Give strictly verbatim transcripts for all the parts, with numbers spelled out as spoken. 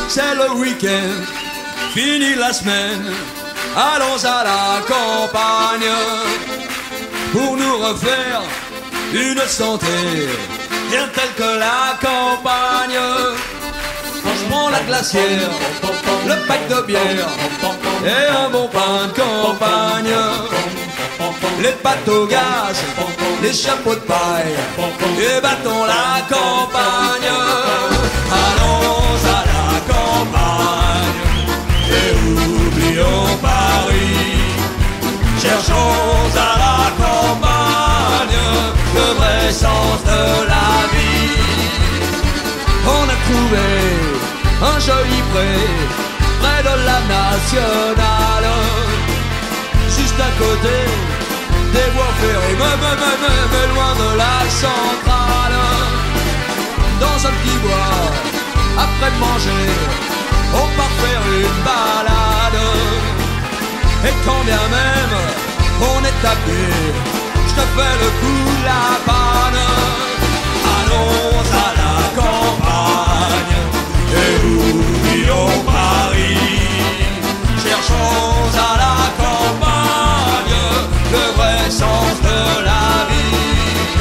c'est le week-end, fini la semaine, allons à la campagne pour nous refaire une santé, rien tel que la campagne. Je prends la glacière, le pack de bière et un bon pain de campagne. Les pâtes au gaz, les chapeaux de paille et battons la campagne. Allons à la campagne et oublions Paris. Cherchons à la campagne le vrai sens de la vie. On a trouvé un joli pré près de la nationale, juste à côté des voies ferrées, mais, mais, mais, mais, mais loin de la centrale. Dans un petit bois, après manger, on part faire une balade. Et quand bien même on est à pied, je te fais le coup de la panne. Allons à la campagne et oublions Paris. Cherchons à la campagne le vrai sens de la vie.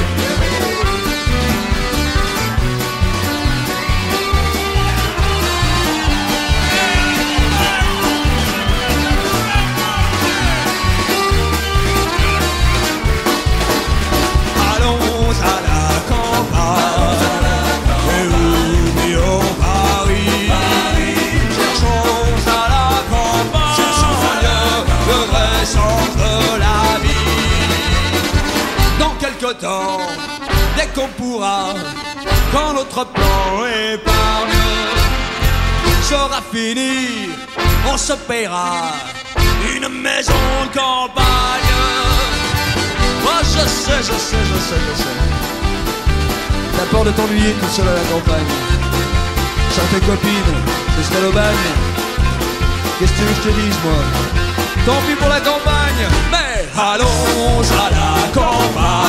Allons à la campagne et oublions Paris. Cherchons à la campagne le vrai sens de la vie. Dans quelque temps, dès qu'on pourra, quand notre plan épargne sera fini, on se paiera une maison de campagne. Moi je sais, je sais, je sais, je sais. T'as peur de t'ennuyer tout seul à la campagne. Sans tes copines, ce serait l'aubagne. Qu'est-ce que tu veux que je te dise, moi? Tant pis pour la campagne, mais allons à la campagne